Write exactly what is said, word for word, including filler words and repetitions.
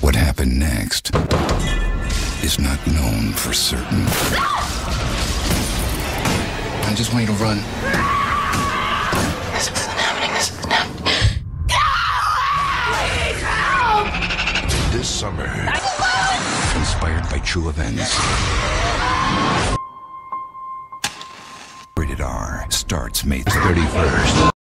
What happened next is not known for certain. I just want you to run. This isn't happening. This isn't happening. This summer, inspired by true events, Rated R starts May thirty-first.